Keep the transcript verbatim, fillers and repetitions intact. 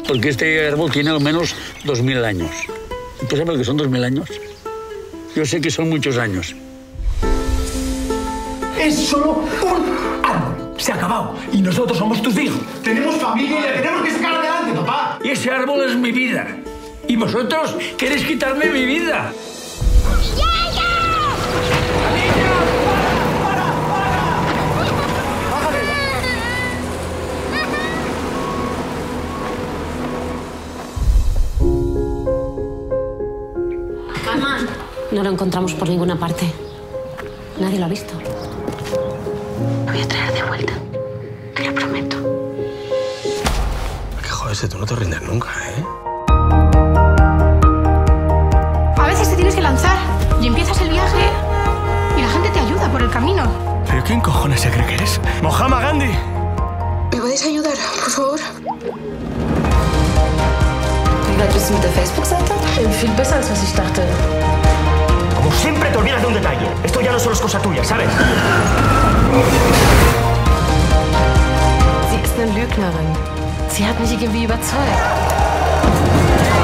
porque este árbol tiene al menos dos mil años. ¿Tú sabes lo que son dos mil años? Yo sé que son muchos años. Es solo un árbol. Se ha acabado. Y nosotros somos tus hijos. Tenemos familia y la tenemos que sacar adelante, papá. Y ese árbol es mi vida. Y vosotros queréis quitarme mi vida. Mamá, no lo encontramos por ninguna parte. Nadie lo ha visto. Lo voy a traer de vuelta. Te lo prometo. Que joderse, tú no te rindes nunca, ¿eh? A veces te tienes que lanzar y empiezas el viaje y la gente te ayuda por el camino. ¿Pero quién cojones se cree que eres? ¡Mohamed Gandhi! ¿Me podéis ayudar, por favor? Wie weit bist du mit der Facebook-Seite? Viel besser, als was ich dachte. Como siempre te olvidas de un detalle. Esto ya no solo es cosa tuya, ¿sabes? Sie ist eine Lügnerin. Sie hat mich irgendwie überzeugt.